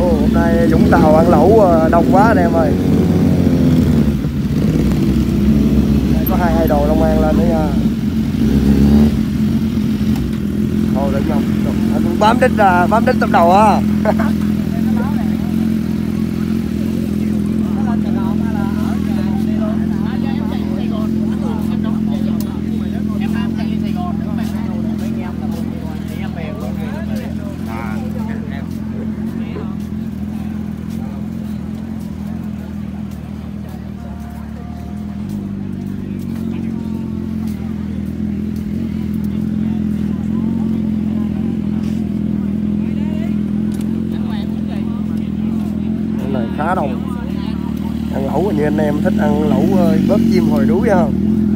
Hôm nay Vũng Tàu ăn lẩu đông quá anh em ơi. Đây có hai idol Long An lên nữa nha. Thôi đừng nhầm, anh bám đít tập đầu á. Này khá đông. Ăn lẩu như anh em thích ăn lẩu bớt chim hồi đuối không?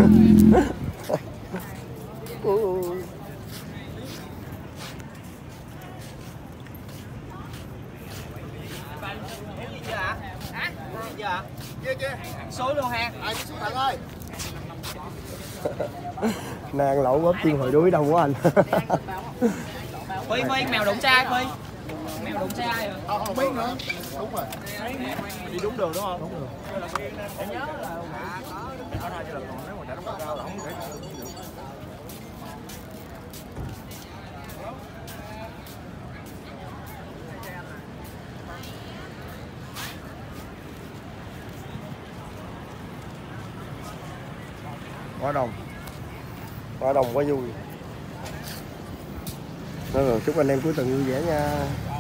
Số luôn ha. Nàng lẩu bớt chim hồi đuối đông quá anh. Phi mèo đụng sai Phi. Mèo đụng sai rồi. Không biết nữa. Đúng rồi. Đi đúng đường đúng không? Đúng rồi. Em nhớ là Ở đây là còn nếu mà chạy đúng cao là không thể được. Quá đông quá vui. Chúc anh em cuối tuần vui vẻ nha.